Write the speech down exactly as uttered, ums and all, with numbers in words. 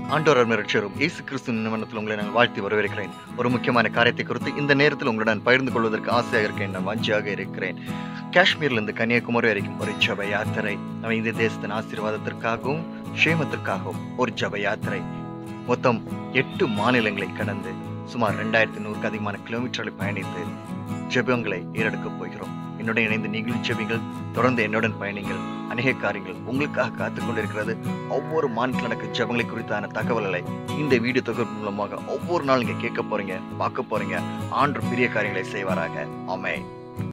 ஆண்டவர் அருமையரட்சகரும் இயேசு கிறிஸ்துவின் நிறுவனத்தில் உங்களை நான் வாழ்த்தி வரவேற்கிறேன். ஒரு முக்கியமான காரியத்தை குறித்து இந்த நேரத்தில் உங்களுடன் பகிர்ந்து கொள்வதற்கு ஆசையாக இருக்கேன். நான் வாஞ்சியாக இருக்கிறேன். காஷ்மீர்லேருந்து கன்னியாகுமரி வரைக்கும் ஒரு ஜப யாத்திரை. நம்ம இந்த தேசத்தின் ஆசீர்வாதத்திற்காகவும் க்ஷேமத்திற்காகவும் ஒரு ஜப யாத்திரை. மொத்தம் எட்டு மாநிலங்களை கடந்து சுமார் ரெண்டாயிரத்தி நூறுக்கு அதிகமான கிலோமீட்டர்களை பயணித்து ஜெபங்களை ஏறெடுக்கப் போகிறோம். என்னுடன் இணைந்து நீங்களும் ஜெபிங்கள். தொடர்ந்து என்னுடன் பயணிங்கள். அநேக காரியங்கள் உங்களுக்காக காத்துக் கொண்டிருக்கிறது. ஒவ்வொரு மாநிலத்தில் நடக்க ஜெபங்களை குறித்தான தகவல்களை இந்த வீடியோ தொகுப்பு மூலமாக ஒவ்வொரு நாள் நீங்க கேட்க போறீங்க, பார்க்க போறீங்க. ஆண்டவர் பெரிய காரியங்களை செய்வாராக. ஆமென்.